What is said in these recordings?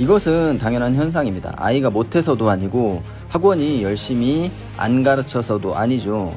이것은 당연한 현상입니다. 아이가 못해서도 아니고 학원이 열심히 안 가르쳐서도 아니죠.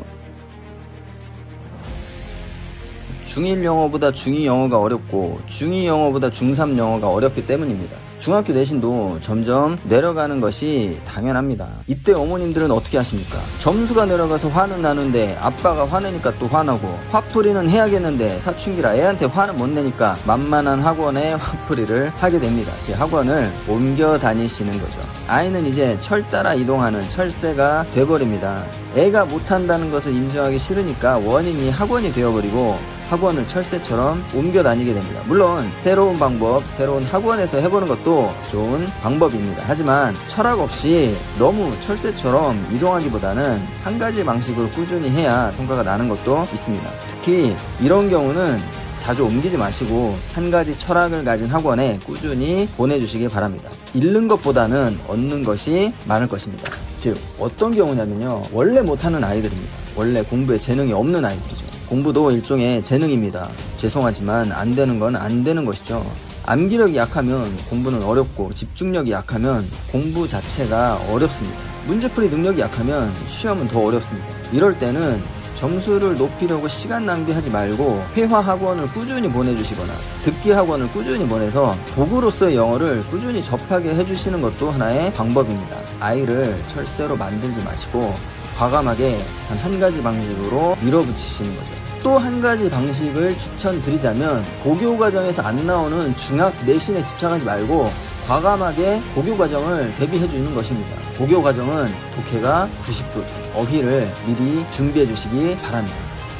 중1 영어보다 중2 영어가 어렵고 중2 영어보다 중3 영어가 어렵기 때문입니다. 중학교 내신도 점점 내려가는 것이 당연합니다. 이때 어머님들은 어떻게 하십니까? 점수가 내려가서 화는 나는데 아빠가 화내니까 또 화나고, 화풀이는 해야겠는데 사춘기라 애한테 화는 못 내니까 만만한 학원에 화풀이를 하게 됩니다. 제 학원을 옮겨 다니시는 거죠. 아이는 이제 철 따라 이동하는 철새가 돼버립니다. 애가 못한다는 것을 인정하기 싫으니까 원인이 학원이 되어버리고 학원을 철새처럼 옮겨 다니게 됩니다. 물론 새로운 방법, 새로운 학원에서 해보는 것도 좋은 방법입니다. 하지만 철학 없이 너무 철새처럼 이동하기보다는 한 가지 방식으로 꾸준히 해야 성과가 나는 것도 있습니다. 특히 이런 경우는 자주 옮기지 마시고 한 가지 철학을 가진 학원에 꾸준히 보내주시기 바랍니다. 잃는 것보다는 얻는 것이 많을 것입니다. 즉 어떤 경우냐면요, 원래 못하는 아이들입니다. 원래 공부에 재능이 없는 아이들이죠. 공부도 일종의 재능입니다. 죄송하지만 안 되는 건 안 되는 것이죠. 암기력이 약하면 공부는 어렵고, 집중력이 약하면 공부 자체가 어렵습니다. 문제풀이 능력이 약하면 시험은 더 어렵습니다. 이럴 때는 점수를 높이려고 시간 낭비하지 말고 회화 학원을 꾸준히 보내주시거나 듣기 학원을 꾸준히 보내서 도구로서의 영어를 꾸준히 접하게 해주시는 것도 하나의 방법입니다. 아이를 철새로 만들지 마시고 과감하게 단 한 가지 방식으로 밀어붙이시는 거죠. 또 한 가지 방식을 추천드리자면, 고교 과정에서 안 나오는 중학 내신에 집착하지 말고 과감하게 고교 과정을 대비해 주는 것입니다. 고교 과정은 독해가 90도죠. 어휘를 미리 준비해 주시기 바랍니다.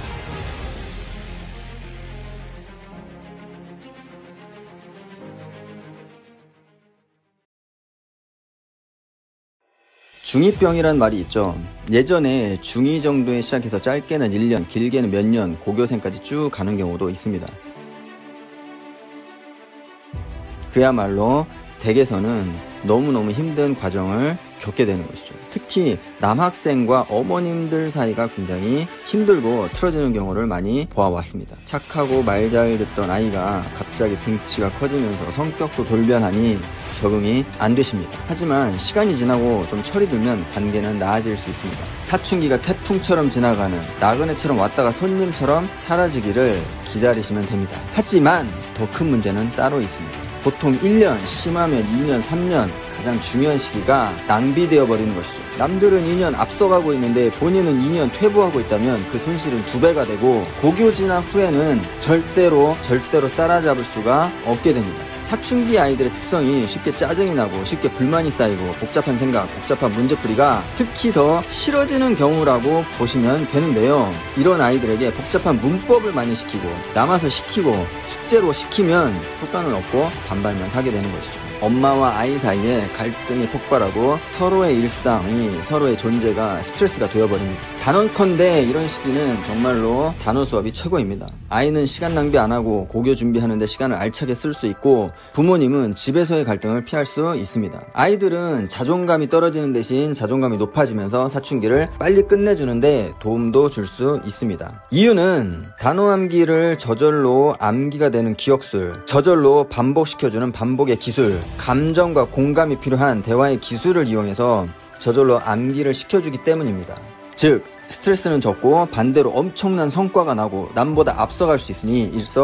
중2병이란 말이 있죠. 예전에 중2 정도에 시작해서 짧게는 1년, 길게는 몇 년, 고교생까지 쭉 가는 경우도 있습니다. 그야말로 댁에서는 너무너무 힘든 과정을 겪게 되는 것이죠. 특히 남학생과 어머님들 사이가 굉장히 힘들고 틀어지는 경우를 많이 보아왔습니다. 착하고 말 잘 듣던 아이가 갑자기 등치가 커지면서 성격도 돌변하니 적응이 안 되십니다. 하지만 시간이 지나고 좀 철이 들면 관계는 나아질 수 있습니다. 사춘기가 태풍처럼 지나가는, 나그네처럼 왔다가 손님처럼 사라지기를 기다리시면 됩니다. 하지만 더 큰 문제는 따로 있습니다. 보통 1년, 심하면 2년, 3년 가장 중요한 시기가 낭비되어 버리는 것이죠. 남들은 2년 앞서가고 있는데 본인은 2년 퇴보하고 있다면 그 손실은 2배가 되고, 고교 진학 후에는 절대로 따라잡을 수가 없게 됩니다. 사춘기 아이들의 특성이 쉽게 짜증이 나고 쉽게 불만이 쌓이고 복잡한 생각, 복잡한 문제풀이가 특히 더 싫어지는 경우라고 보시면 되는데요. 이런 아이들에게 복잡한 문법을 많이 시키고 남아서 시키고 숙제로 시키면 효과는 없고 반발만 하게 되는 것이죠. 엄마와 아이 사이에 갈등이 폭발하고 서로의 일상이, 서로의 존재가 스트레스가 되어버립니다. 단언컨대 이런 시기는 정말로 단어 수업이 최고입니다. 아이는 시간 낭비 안 하고 고교 준비하는데 시간을 알차게 쓸 수 있고, 부모님은 집에서의 갈등을 피할 수 있습니다. 아이들은 자존감이 떨어지는 대신 자존감이 높아지면서 사춘기를 빨리 끝내주는데 도움도 줄 수 있습니다. 이유는 단어 암기를 저절로 암기가 되는 기억술, 저절로 반복시켜주는 반복의 기술, 감정과 공감이 필요한 대화의 기술을 이용해서 저절로 암기를 시켜주기 때문입니다. 즉 스트레스는 적고 반대로 엄청난 성과가 나고 남보다 앞서갈 수 있으니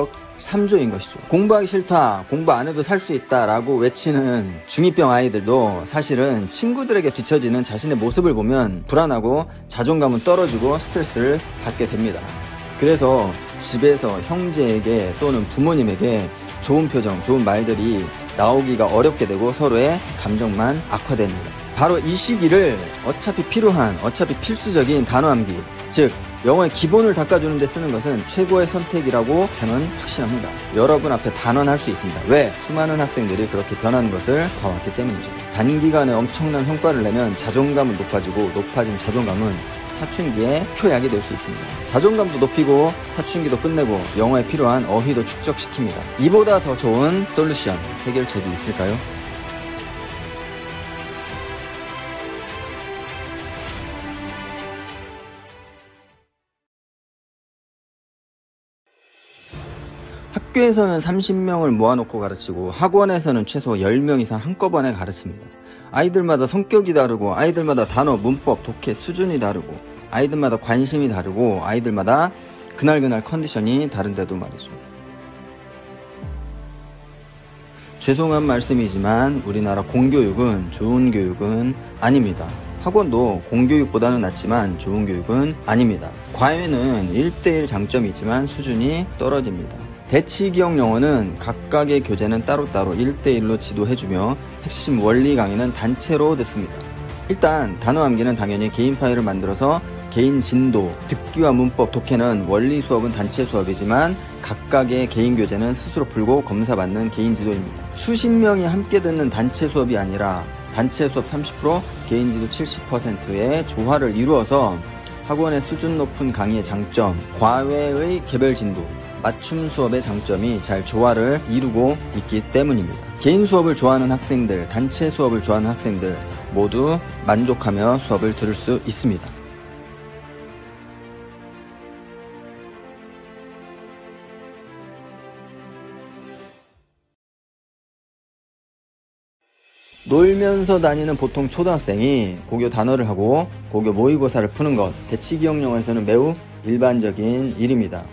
일석삼조인 것이죠. 공부하기 싫다, 공부 안 해도 살 수 있다 라고 외치는 중2병 아이들도 사실은 친구들에게 뒤처지는 자신의 모습을 보면 불안하고 자존감은 떨어지고 스트레스를 받게 됩니다. 그래서 집에서 형제에게 또는 부모님에게 좋은 표정, 좋은 말들이 나오기가 어렵게 되고 서로의 감정만 악화됩니다. 바로 이 시기를 어차피 필요한, 어차피 필수적인 단어 암기, 즉 영어의 기본을 닦아주는 데 쓰는 것은 최고의 선택이라고 저는 확신합니다. 여러분 앞에 단언할 수 있습니다. 왜? 수많은 학생들이 그렇게 변하는 것을 봐왔기 때문이죠. 단기간에 엄청난 성과를 내면 자존감은 높아지고, 높아진 자존감은 사춘기의 표약이 될 수 있습니다. 자존감도 높이고 사춘기도 끝내고 영어에 필요한 어휘도 축적시킵니다. 이보다 더 좋은 솔루션, 해결책이 있을까요? 학교에서는 30명을 모아놓고 가르치고 학원에서는 최소 10명 이상 한꺼번에 가르칩니다. 아이들마다 성격이 다르고 아이들마다 단어, 문법, 독해 수준이 다르고 아이들마다 관심이 다르고 아이들마다 그날 컨디션이 다른데도 말이죠. 죄송한 말씀이지만 우리나라 공교육은 좋은 교육은 아닙니다. 학원도 공교육보다는 낫지만 좋은 교육은 아닙니다. 과외는 1:1 장점이 있지만 수준이 떨어집니다. 대치기억 영어는 각각의 교재는 따로따로 1:1로 지도해주며 핵심 원리 강의는 단체로 듣습니다. 일단 단어 암기는 당연히 개인 파일을 만들어서 개인 진도, 듣기와 문법, 독해는 원리 수업은 단체 수업이지만 각각의 개인 교재는 스스로 풀고 검사받는 개인 지도입니다. 수십 명이 함께 듣는 단체 수업이 아니라 단체 수업 30%, 개인 지도 70%의 조화를 이루어서 학원의 수준 높은 강의의 장점, 과외의 개별 진도, 맞춤 수업의 장점이 잘 조화를 이루고 있기 때문입니다. 개인 수업을 좋아하는 학생들, 단체 수업을 좋아하는 학생들 모두 만족하며 수업을 들을 수 있습니다. 놀면서 다니는 보통 초등학생이 고교 단어를 하고 고교 모의고사를 푸는 것, 대치기억 영어에서는 매우 일반적인 일입니다.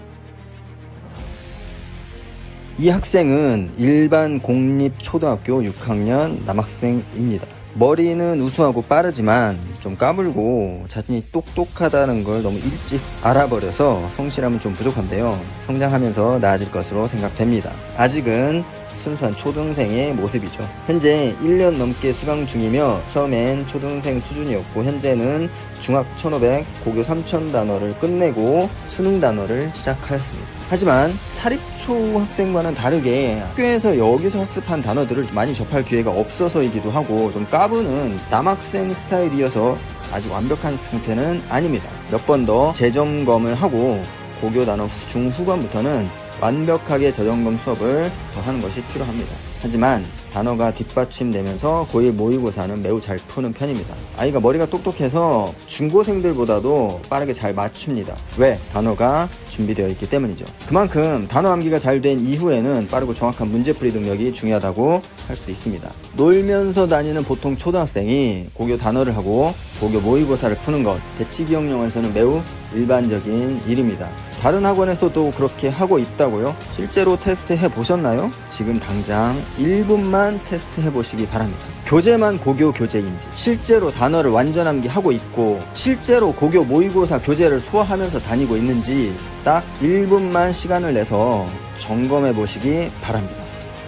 이 학생은 일반 공립초등학교 6학년 남학생입니다. 머리는 우수하고 빠르지만 좀 까불고 자신이 똑똑하다는 걸 너무 일찍 알아버려서 성실함은 좀 부족한데요. 성장하면서 나아질 것으로 생각됩니다. 아직은 순수한 초등생의 모습이죠. 현재 1년 넘게 수강 중이며 처음엔 초등생 수준이었고 현재는 중학 1500, 고교 3000 단어를 끝내고 수능 단어를 시작하였습니다. 하지만 사립초 학생과는 다르게 학교에서 여기서 학습한 단어들을 많이 접할 기회가 없어서이기도 하고 좀 까부는 남학생 스타일이어서 아직 완벽한 상태는 아닙니다. 몇 번 더 재점검을 하고 고교 단어 중후반부터는 완벽하게 저점검 수업을 더 하는 것이 필요합니다. 하지만 단어가 뒷받침되면서 고1 모의고사는 매우 잘 푸는 편입니다. 아이가 머리가 똑똑해서 중고생들보다도 빠르게 잘 맞춥니다. 왜? 단어가 준비되어 있기 때문이죠. 그만큼 단어 암기가 잘 된 이후에는 빠르고 정확한 문제풀이 능력이 중요하다고 할 수 있습니다. 놀면서 다니는 보통 초등학생이 고교 단어를 하고 고교 모의고사를 푸는 것, 대치기억 영어에서는 매우 일반적인 일입니다. 다른 학원에서도 그렇게 하고 있다고요? 실제로 테스트 해보셨나요? 지금 당장 1분만 테스트 해보시기 바랍니다. 교재만 고교 교재인지, 실제로 단어를 완전 암기하고 있고 실제로 고교 모의고사 교재를 소화하면서 다니고 있는지 딱 1분만 시간을 내서 점검해 보시기 바랍니다.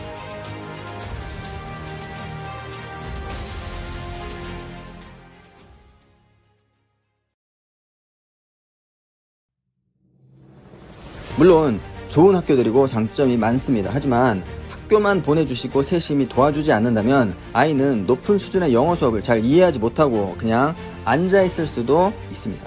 물론 좋은 학교들이고 장점이 많습니다. 하지만 학교만 보내주시고 세심히 도와주지 않는다면 아이는 높은 수준의 영어 수업을 잘 이해하지 못하고 그냥 앉아있을 수도 있습니다.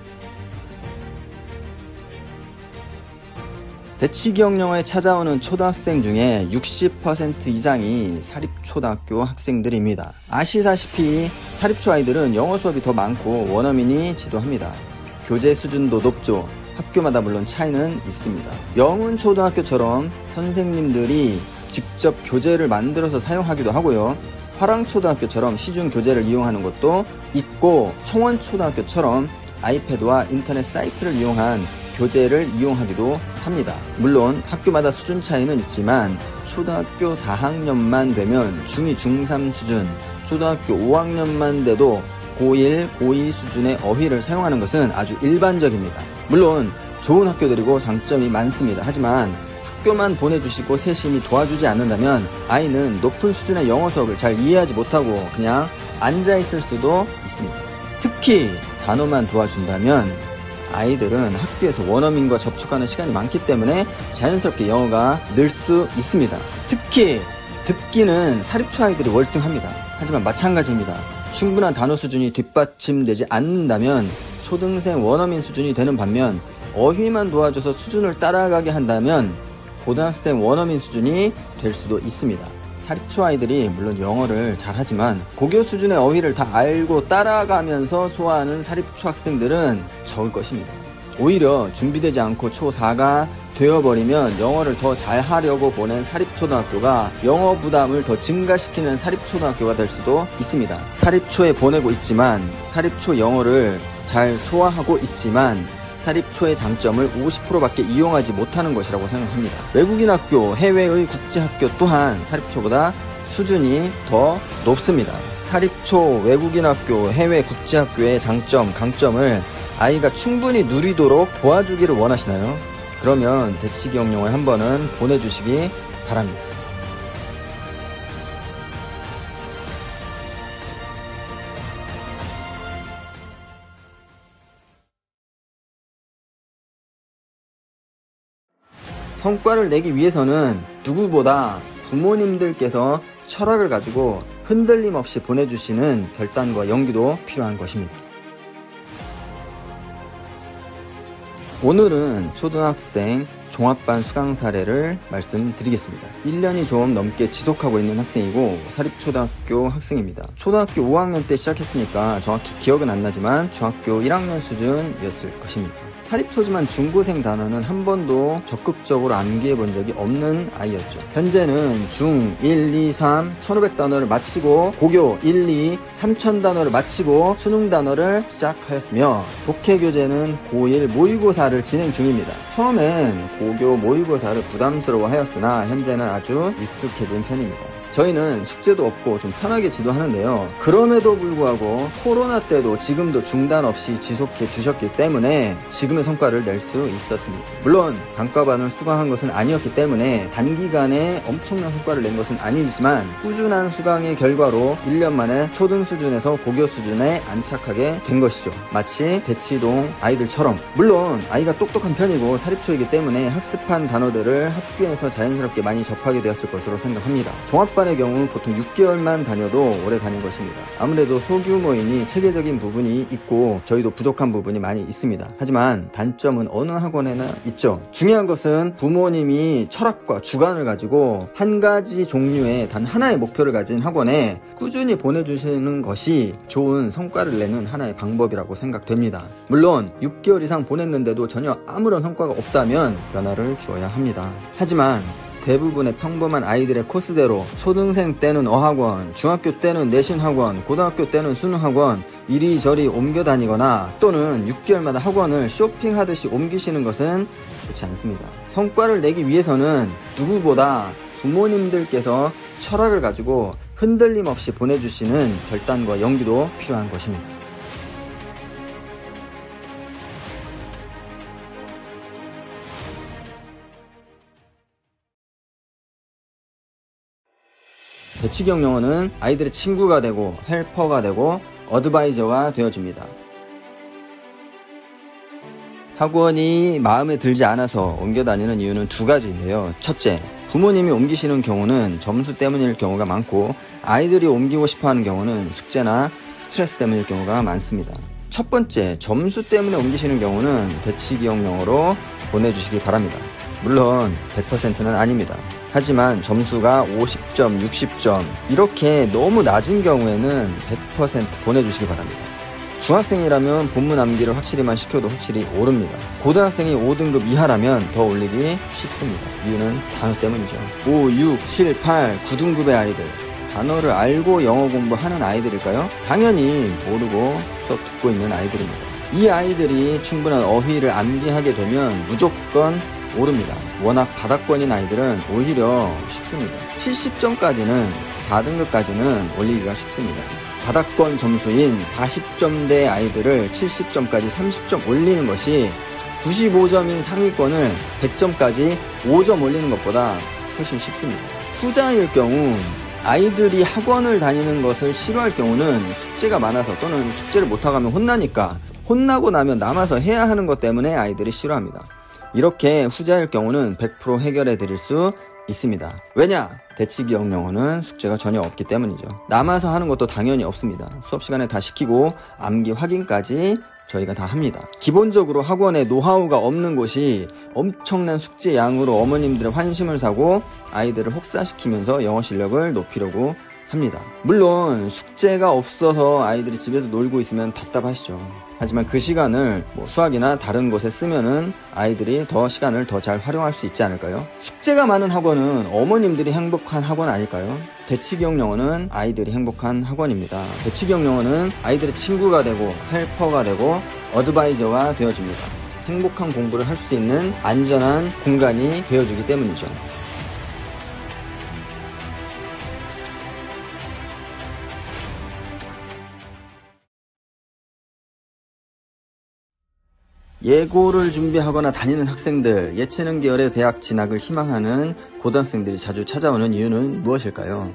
대치기억 영어에 찾아오는 초등학생 중에 60% 이상이 사립초등학교 학생들입니다. 아시다시피 사립초 아이들은 영어 수업이 더 많고 원어민이 지도합니다. 교재 수준도 높죠. 학교마다 물론 차이는 있습니다. 영훈초등학교처럼 선생님들이 직접 교재를 만들어서 사용하기도 하고요. 화랑초등학교처럼 시중 교재를 이용하는 것도 있고 청원초등학교처럼 아이패드와 인터넷 사이트를 이용한 교재를 이용하기도 합니다. 물론 학교마다 수준 차이는 있지만 초등학교 4학년만 되면 중2, 중3 수준, 초등학교 5학년만 돼도 고1, 고2 수준의 어휘를 사용하는 것은 아주 일반적입니다. 물론 좋은 학교들이고 장점이 많습니다. 하지만 학교만 보내주시고 세심히 도와주지 않는다면 아이는 높은 수준의 영어 수업을 잘 이해하지 못하고 그냥 앉아있을 수도 있습니다. 특히 단어만 도와준다면 아이들은 학교에서 원어민과 접촉하는 시간이 많기 때문에 자연스럽게 영어가 늘 수 있습니다. 특히 듣기는 사립초 아이들이 월등합니다. 하지만 마찬가지입니다. 충분한 단어 수준이 뒷받침되지 않는다면 초등생 원어민 수준이 되는 반면 어휘만 도와줘서 수준을 따라가게 한다면 고등학생 원어민 수준이 될 수도 있습니다. 사립초 아이들이 물론 영어를 잘하지만 고교 수준의 어휘를 다 알고 따라가면서 소화하는 사립초 학생들은 적을 것입니다. 오히려 준비되지 않고 초4가 되어버리면 영어를 더 잘하려고 보낸 사립초등학교가 영어 부담을 더 증가시키는 사립초등학교가 될 수도 있습니다. 사립초에 보내고 있지만 사립초 영어를 잘 소화하고 있지만 사립초의 장점을 50%밖에 이용하지 못하는 것이라고 생각합니다. 외국인 학교, 해외의 국제학교 또한 사립초보다 수준이 더 높습니다. 사립초, 외국인 학교, 해외 국제학교의 장점, 강점을 아이가 충분히 누리도록 도와주기를 원하시나요? 그러면 대치기억영어에 한 번은 보내주시기 바랍니다. 성과를 내기 위해서는 누구보다 부모님들께서 철학을 가지고 흔들림 없이 보내주시는 결단과 용기도 필요한 것입니다. 오늘은 초등학생 종합반 수강 사례를 말씀드리겠습니다. 1년이 좀 넘게 지속하고 있는 학생이고 사립초등학교 학생입니다. 초등학교 5학년 때 시작했으니까 정확히 기억은 안 나지만 중학교 1학년 수준이었을 것입니다. 사립초지만 중고생 단어는 한 번도 적극적으로 암기해 본 적이 없는 아이였죠. 현재는 중 1, 2, 3 1500단어를 마치고 고교 1, 2, 3000 단어를 마치고 수능 단어를 시작하였으며 독해교재는 고1 모의고사를 진행 중입니다. 처음엔 고교 모의고사를 부담스러워 하였으나 현재는 아주 익숙해진 편입니다. 저희는 숙제도 없고 좀 편하게 지도하는데요. 그럼에도 불구하고 코로나 때도 지금도 중단 없이 지속해 주셨기 때문에 지금의 성과를 낼 수 있었습니다. 물론 단과반을 수강한 것은 아니었기 때문에 단기간에 엄청난 성과를 낸 것은 아니지만 꾸준한 수강의 결과로 1년 만에 초등 수준에서 고교 수준에 안착하게 된 것이죠. 마치 대치동 아이들처럼. 물론 아이가 똑똑한 편이고 사립초이기 때문에 학습한 단어들을 학교에서 자연스럽게 많이 접하게 되었을 것으로 생각합니다. 종합반의 경우 보통 6개월만 다녀도 오래 다닌 것입니다. 아무래도 소규모이니 체계적인 부분이 있고 저희도 부족한 부분이 많이 있습니다. 하지만 단점은 어느 학원에나 있죠. 중요한 것은 부모님이 철학과 주관을 가지고 한 가지 종류의 단 하나의 목표를 가진 학원에 꾸준히 보내주시는 것이 좋은 성과를 내는 하나의 방법이라고 생각됩니다. 물론 6개월 이상 보냈는데도 전혀 아무런 성과가 없다면 변화를 주어야 합니다. 하지만 대부분의 평범한 아이들의 코스대로 초등생 때는 어학원, 중학교 때는 내신학원, 고등학교 때는 수능학원 이리저리 옮겨 다니거나 또는 6개월마다 학원을 쇼핑하듯이 옮기시는 것은 좋지 않습니다. 성과를 내기 위해서는 누구보다 부모님들께서 철학을 가지고 흔들림 없이 보내주시는 결단과 용기도 필요한 것입니다. 대치기억 영어는 아이들의 친구가 되고 헬퍼가 되고 어드바이저가 되어줍니다. 학원이 마음에 들지 않아서 옮겨 다니는 이유는 두 가지인데요. 첫째, 부모님이 옮기시는 경우는 점수 때문일 경우가 많고 아이들이 옮기고 싶어하는 경우는 숙제나 스트레스 때문일 경우가 많습니다. 첫 번째, 점수 때문에 옮기시는 경우는 대치기억 영어로 보내주시기 바랍니다. 물론 100%는 아닙니다. 하지만 점수가 50점, 60점 이렇게 너무 낮은 경우에는 100% 보내주시기 바랍니다. 중학생이라면 본문 암기를 확실히만 시켜도 확실히 오릅니다. 고등학생이 5등급 이하라면 더 올리기 쉽습니다. 이유는 단어 때문이죠. 5, 6, 7, 8, 9등급의 아이들 단어를 알고 영어 공부하는 아이들일까요? 당연히 모르고 수업 듣고 있는 아이들입니다. 이 아이들이 충분한 어휘를 암기하게 되면 무조건 오릅니다. 워낙 바닥권인 아이들은 오히려 쉽습니다. 70점까지는 4등급까지는 올리기가 쉽습니다. 바닥권 점수인 40점대 아이들을 70점까지 30점 올리는 것이 95점인 상위권을 100점까지 5점 올리는 것보다 훨씬 쉽습니다. 후자일 경우 아이들이 학원을 다니는 것을 싫어할 경우는 숙제가 많아서 또는 숙제를 못하고 하면 혼나니까 혼나고 나면 남아서 해야 하는 것 때문에 아이들이 싫어합니다. 이렇게 후자일 경우는 100% 해결해 드릴 수 있습니다. 왜냐? 대치기억 영어는 숙제가 전혀 없기 때문이죠. 남아서 하는 것도 당연히 없습니다. 수업 시간에 다 시키고 암기 확인까지 저희가 다 합니다. 기본적으로 학원에 노하우가 없는 곳이 엄청난 숙제 양으로 어머님들의 환심을 사고 아이들을 혹사시키면서 영어 실력을 높이려고 합니다. 물론 숙제가 없어서 아이들이 집에서 놀고 있으면 답답하시죠. 하지만 그 시간을 수학이나 다른 것에 쓰면은 아이들이 더 시간을 더 잘 활용할 수 있지 않을까요? 숙제가 많은 학원은 어머님들이 행복한 학원 아닐까요? 대치기억 영어는 아이들이 행복한 학원입니다. 대치기억 영어는 아이들의 친구가 되고 헬퍼가 되고 어드바이저가 되어줍니다. 행복한 공부를 할 수 있는 안전한 공간이 되어주기 때문이죠. 예고를 준비하거나 다니는 학생들, 예체능 계열의 대학 진학을 희망하는 고등학생들이 자주 찾아오는 이유는 무엇일까요?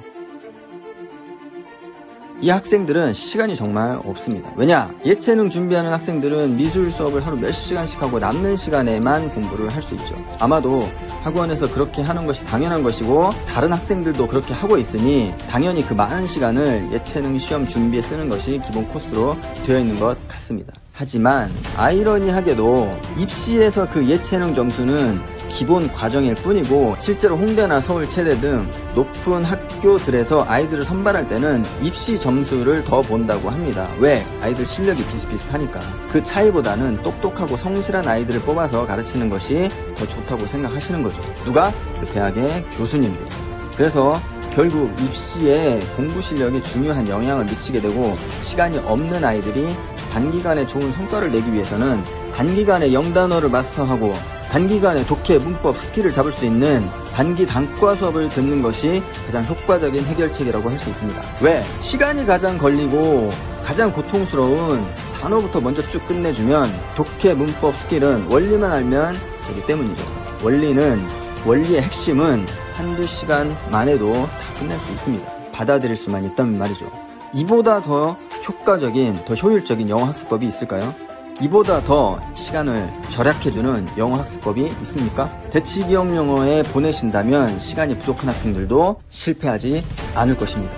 이 학생들은 시간이 정말 없습니다. 왜냐? 예체능 준비하는 학생들은 미술 수업을 하루 몇 시간씩 하고 남는 시간에만 공부를 할 수 있죠. 아마도 학원에서 그렇게 하는 것이 당연한 것이고 다른 학생들도 그렇게 하고 있으니 당연히 그 많은 시간을 예체능 시험 준비에 쓰는 것이 기본 코스로 되어 있는 것 같습니다. 하지만 아이러니하게도 입시에서 그 예체능 점수는 기본 과정일 뿐이고 실제로 홍대나 서울체대 등 높은 학교들에서 아이들을 선발할 때는 입시 점수를 더 본다고 합니다. 왜? 아이들 실력이 비슷비슷하니까. 그 차이보다는 똑똑하고 성실한 아이들을 뽑아서 가르치는 것이 더 좋다고 생각하시는 거죠. 누가? 그 대학의 교수님들이. 그래서 결국 입시에 공부 실력이 중요한 영향을 미치게 되고 시간이 없는 아이들이 단기간에 좋은 성과를 내기 위해서는 단기간에 영단어를 마스터하고 단기간에 독해, 문법, 스킬을 잡을 수 있는 단기 단과 수업을 듣는 것이 가장 효과적인 해결책이라고 할 수 있습니다. 왜? 시간이 가장 걸리고 가장 고통스러운 단어부터 먼저 쭉 끝내주면 독해, 문법, 스킬은 원리만 알면 되기 때문이죠. 원리의 핵심은 한두 시간만 해도 다 끝낼 수 있습니다. 받아들일 수만 있다면 말이죠. 이보다 더 효과적인, 더 효율적인 영어 학습법이 있을까요? 이보다 더 시간을 절약해주는 영어 학습법이 있습니까? 대치기억 영어에 보내신다면 시간이 부족한 학생들도 실패하지 않을 것입니다.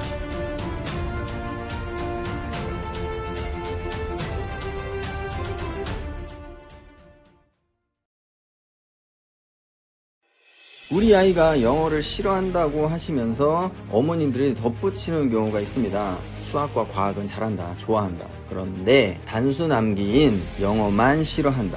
우리 아이가 영어를 싫어한다고 하시면서 어머님들이 덧붙이는 경우가 있습니다. 수학과 과학은 잘한다, 좋아한다. 그런데 단순 암기인 영어만 싫어한다.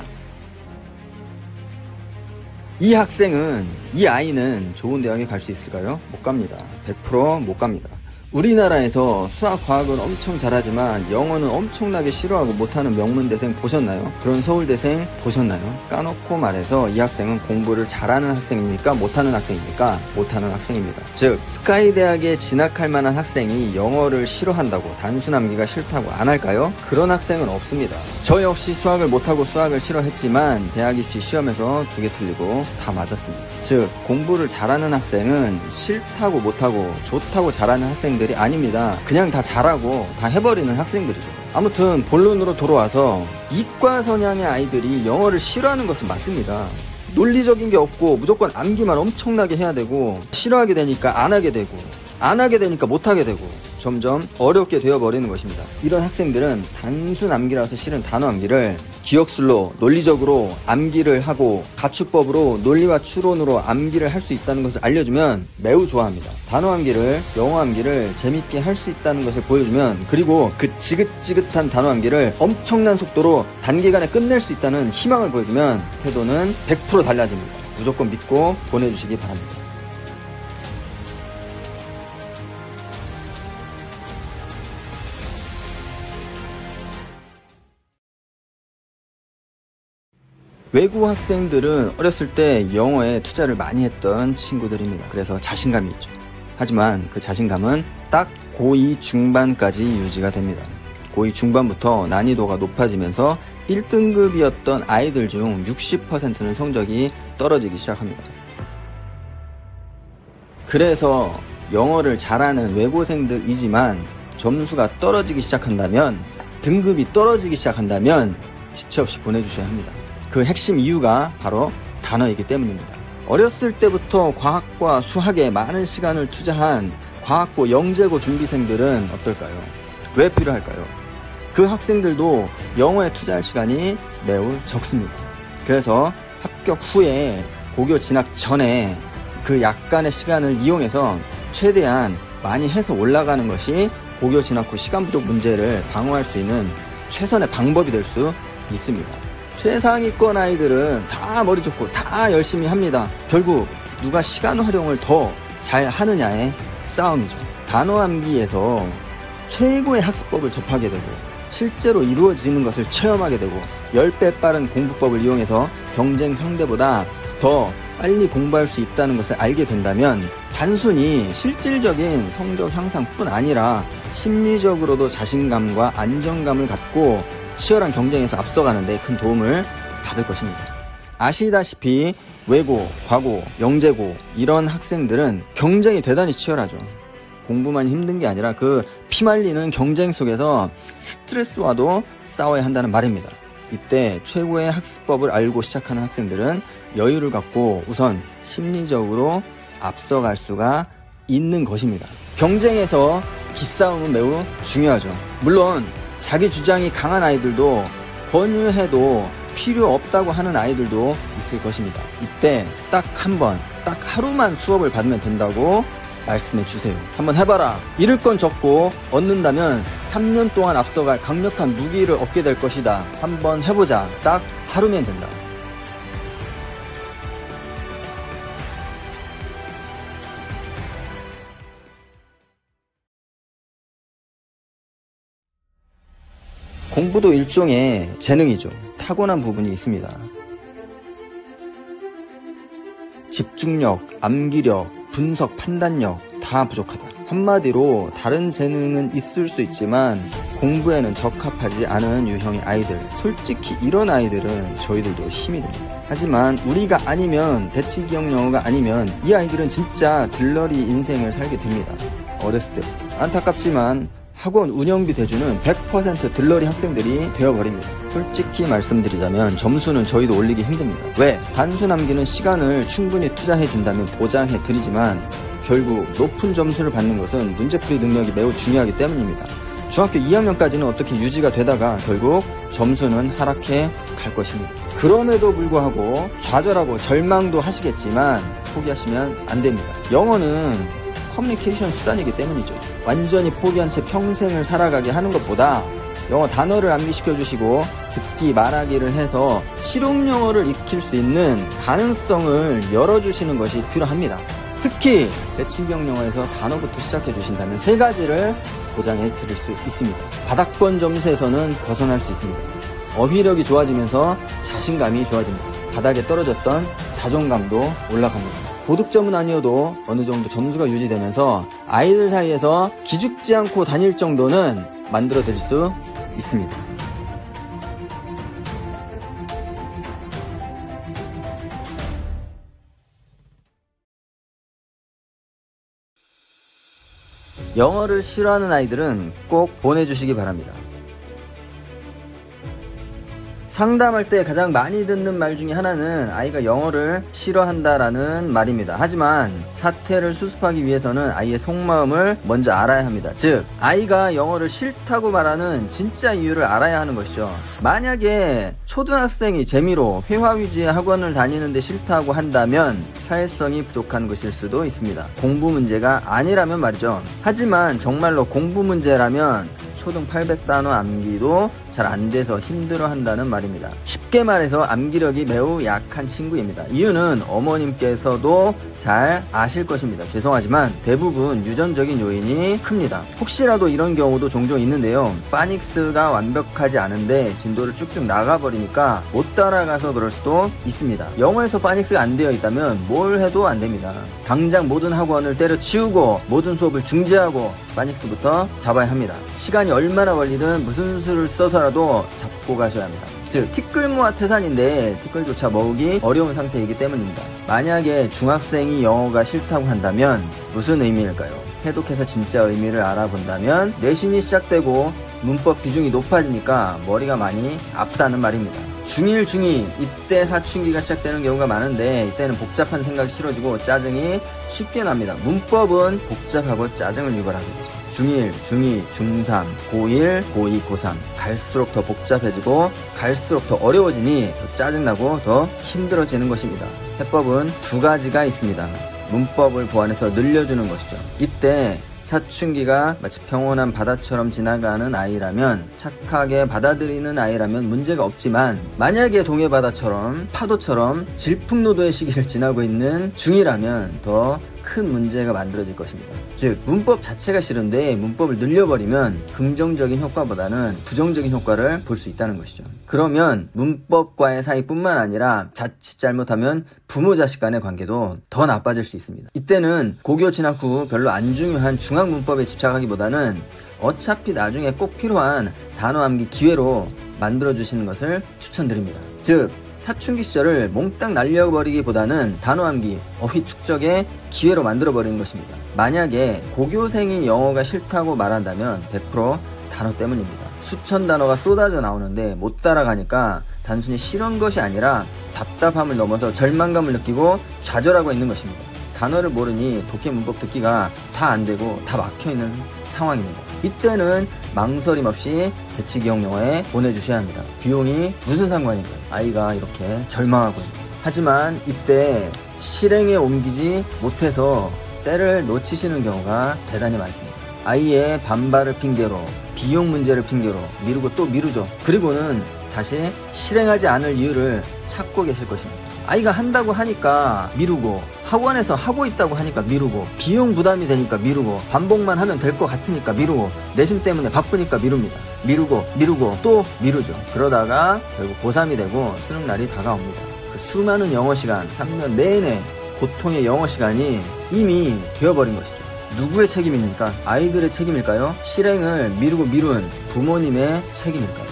이 아이는 좋은 대학에 갈 수 있을까요? 못 갑니다. 100% 못 갑니다. 우리나라에서 수학, 과학은 엄청 잘하지만 영어는 엄청나게 싫어하고 못하는 명문대생 보셨나요? 그런 서울대생 보셨나요? 까놓고 말해서 이 학생은 공부를 잘하는 학생입니까? 못하는 학생입니까? 못하는 학생입니다. 즉 스카이대학에 진학할 만한 학생이 영어를 싫어한다고 단순 암기가 싫다고 안 할까요? 그런 학생은 없습니다. 저 역시 수학을 못하고 수학을 싫어했지만 대학 입시 시험에서 2개 틀리고 다 맞았습니다. 즉 공부를 잘하는 학생은 싫다고 못하고 좋다고 잘하는 학생들 이 아닙니다. 그냥 다 잘하고 다 해버리는 학생들이죠. 아무튼 본론으로 돌아와서 이과 성향의 아이들이 영어를 싫어하는 것은 맞습니다. 논리적인 게 없고 무조건 암기만 엄청나게 해야 되고 싫어하게 되니까 안 하게 되고 안 하게 되니까 못 하게 되고 점점 어렵게 되어버리는 것입니다. 이런 학생들은 단순 암기라서 싫은 단어 암기를 기억술로 논리적으로 암기를 하고 가축법으로 논리와 추론으로 암기를 할 수 있다는 것을 알려주면 매우 좋아합니다. 단어 암기를, 영어 암기를 재밌게 할 수 있다는 것을 보여주면, 그리고 그 지긋지긋한 단어 암기를 엄청난 속도로 단기간에 끝낼 수 있다는 희망을 보여주면 태도는 100% 달라집니다. 무조건 믿고 보내주시기 바랍니다. 외국 학생들은 어렸을 때 영어에 투자를 많이 했던 친구들입니다. 그래서 자신감이 있죠. 하지만 그 자신감은 딱 고2 중반까지 유지가 됩니다. 고2 중반부터 난이도가 높아지면서 1등급이었던 아이들 중 60%는 성적이 떨어지기 시작합니다. 그래서 영어를 잘하는 외고생들이지만 점수가 떨어지기 시작한다면, 등급이 떨어지기 시작한다면 지체 없이 보내주셔야 합니다. 그 핵심 이유가 바로 단어이기 때문입니다. 어렸을 때부터 과학과 수학에 많은 시간을 투자한 과학고, 영재고 준비생들은 어떨까요? 왜 필요할까요? 그 학생들도 영어에 투자할 시간이 매우 적습니다. 그래서 합격 후에 고교 진학 전에 그 약간의 시간을 이용해서 최대한 많이 해서 올라가는 것이 고교 진학 후 시간 부족 문제를 방어할 수 있는 최선의 방법이 될 수 있습니다. 최상위권 아이들은 다 머리 좋고 다 열심히 합니다. 결국 누가 시간 활용을 더 잘 하느냐의 싸움이죠. 단어 암기에서 최고의 학습법을 접하게 되고 실제로 이루어지는 것을 체험하게 되고 10배 빠른 공부법을 이용해서 경쟁 상대보다 더 빨리 공부할 수 있다는 것을 알게 된다면 단순히 실질적인 성적 향상뿐 아니라 심리적으로도 자신감과 안정감을 갖고 치열한 경쟁에서 앞서가는 데 큰 도움을 받을 것입니다. 아시다시피 외고, 과고, 영재고 이런 학생들은 경쟁이 대단히 치열하죠. 공부만 힘든 게 아니라 그 피말리는 경쟁 속에서 스트레스와도 싸워야 한다는 말입니다. 이때 최고의 학습법을 알고 시작하는 학생들은 여유를 갖고 우선 심리적으로 앞서갈 수가 있는 것입니다. 경쟁에서 기싸움은 매우 중요하죠. 물론 자기 주장이 강한 아이들도 권유해도 필요 없다고 하는 아이들도 있을 것입니다. 이때 딱 한 번, 딱 하루만 수업을 받으면 된다고 말씀해 주세요. 한번 해봐라. 잃을 건 적고 얻는다면 3년 동안 앞서갈 강력한 무기를 얻게 될 것이다. 한번 해보자. 딱 하루면 된다. 공부도 일종의 재능이죠. 타고난 부분이 있습니다. 집중력, 암기력, 분석, 판단력 다 부족하다. 한마디로 다른 재능은 있을 수 있지만 공부에는 적합하지 않은 유형의 아이들, 솔직히 이런 아이들은 저희들도 힘이 듭니다. 하지만 우리가 아니면, 대치기억 영어가 아니면 이 아이들은 진짜 들러리 인생을 살게 됩니다. 어렸을 때부터. 안타깝지만 학원 운영비 대주는 100% 들러리 학생들이 되어버립니다. 솔직히 말씀드리자면 점수는 저희도 올리기 힘듭니다. 왜? 단순 암기는 시간을 충분히 투자해준다면 보장해드리지만 결국 높은 점수를 받는 것은 문제풀이 능력이 매우 중요하기 때문입니다. 중학교 2학년까지는 어떻게 유지가 되다가 결국 점수는 하락해 갈 것입니다. 그럼에도 불구하고 좌절하고 절망도 하시겠지만 포기하시면 안 됩니다. 영어는 커뮤니케이션 수단이기 때문이죠. 완전히 포기한 채 평생을 살아가게 하는 것보다 영어 단어를 암기시켜 주시고 듣기 말하기를 해서 실용 영어를 익힐 수 있는 가능성을 열어주시는 것이 필요합니다. 특히 대치기억 영어에서 단어부터 시작해 주신다면 3가지를 보장해 드릴 수 있습니다. 바닥권 점수에서는 벗어날 수 있습니다. 어휘력이 좋아지면서 자신감이 좋아집니다. 바닥에 떨어졌던 자존감도 올라갑니다. 고득점은 아니어도 어느 정도 점수가 유지되면서 아이들 사이에서 기죽지 않고 다닐 정도는 만들어 드릴 수 있습니다. 영어를 싫어하는 아이들은 꼭 보내주시기 바랍니다. 상담할 때 가장 많이 듣는 말 중에 하나는 아이가 영어를 싫어한다라는 말입니다. 하지만 사태를 수습하기 위해서는 아이의 속마음을 먼저 알아야 합니다. 즉, 아이가 영어를 싫다고 말하는 진짜 이유를 알아야 하는 것이죠. 만약에 초등학생이 재미로 회화 위주의 학원을 다니는데 싫다고 한다면 사회성이 부족한 것일 수도 있습니다. 공부 문제가 아니라면 말이죠. 하지만 정말로 공부 문제라면 초등 800단어 암기도 잘 안돼서 힘들어한다는 말입니다. 쉽게 말해서 암기력이 매우 약한 친구입니다. 이유는 어머님께서도 잘 아실 것입니다. 죄송하지만 대부분 유전적인 요인이 큽니다. 혹시라도 이런 경우도 종종 있는데요. 파닉스가 완벽하지 않은데 진도를 쭉쭉 나가버리니까 못 따라가서 그럴 수도 있습니다. 영어에서 파닉스가 안 되어 있다면 뭘 해도 안 됩니다. 당장 모든 학원을 때려치우고 모든 수업을 중지하고 파닉스부터 잡아야 합니다. 시간이 얼마나 걸리든 무슨 수를 써서라도 잡고 가셔야 합니다. 즉, 티끌모아 태산인데 티끌조차 먹기 어려운 상태이기 때문입니다. 만약에 중학생이 영어가 싫다고 한다면 무슨 의미일까요? 해독해서 진짜 의미를 알아본다면 내신이 시작되고 문법 비중이 높아지니까 머리가 많이 아프다는 말입니다. 중1, 중2 이때 사춘기가 시작되는 경우가 많은데 이때는 복잡한 생각이 싫어지고 짜증이 쉽게 납니다. 문법은 복잡하고 짜증을 유발하게 되죠. 중1, 중2, 중3, 고1, 고2, 고3 갈수록 더 복잡해지고 갈수록 더 어려워지니 더 짜증나고 더 힘들어지는 것입니다. 해법은 2가지가 있습니다. 문법을 보완해서 늘려주는 것이죠. 이때 사춘기가 마치 평온한 바다처럼 지나가는 아이라면, 착하게 받아들이는 아이라면 문제가 없지만, 만약에 동해바다처럼 파도처럼 질풍노도의 시기를 지나고 있는 중이라면 더 큰 문제가 만들어질 것입니다. 즉, 문법 자체가 싫은데 문법을 늘려버리면 긍정적인 효과보다는 부정적인 효과를 볼 수 있다는 것이죠. 그러면 문법과의 사이뿐만 아니라 자칫 잘못하면 부모 자식 간의 관계도 더 나빠질 수 있습니다. 이때는 고교 진학 후 별로 안 중요한 중학 문법에 집착하기보다는 어차피 나중에 꼭 필요한 단어 암기 기회로 만들어주시는 것을 추천드립니다. 즉, 사춘기 시절을 몽땅 날려버리기보다는 단어 암기, 어휘 축적의 기회로 만들어버리는 것입니다. 만약에 고교생이 영어가 싫다고 말한다면 100% 단어 때문입니다. 수천 단어가 쏟아져 나오는데 못 따라가니까 단순히 싫은 것이 아니라 답답함을 넘어서 절망감을 느끼고 좌절하고 있는 것입니다. 단어를 모르니 독해 문법 듣기가 다 안되고 다 막혀있는 상황입니다. 이때는 망설임 없이 대치기형 영어에 보내주셔야 합니다. 비용이 무슨 상관인가요? 아이가 이렇게 절망하고 있는. 하지만 이때 실행에 옮기지 못해서 때를 놓치시는 경우가 대단히 많습니다. 아이의 반발을 핑계로, 비용 문제를 핑계로 미루고 또 미루죠. 그리고는 다시 실행하지 않을 이유를 찾고 계실 것입니다. 아이가 한다고 하니까 미루고, 학원에서 하고 있다고 하니까 미루고, 비용 부담이 되니까 미루고, 반복만 하면 될 것 같으니까 미루고, 내신 때문에 바쁘니까 미룹니다. 미루고 또 미루죠. 그러다가 결국 고3이 되고 수능날이 다가옵니다. 그 수많은 영어 시간, 3년 내내 고통의 영어 시간이 이미 되어버린 것이죠. 누구의 책임입니까? 아이들의 책임일까요? 실행을 미루고 미룬 부모님의 책임일까요?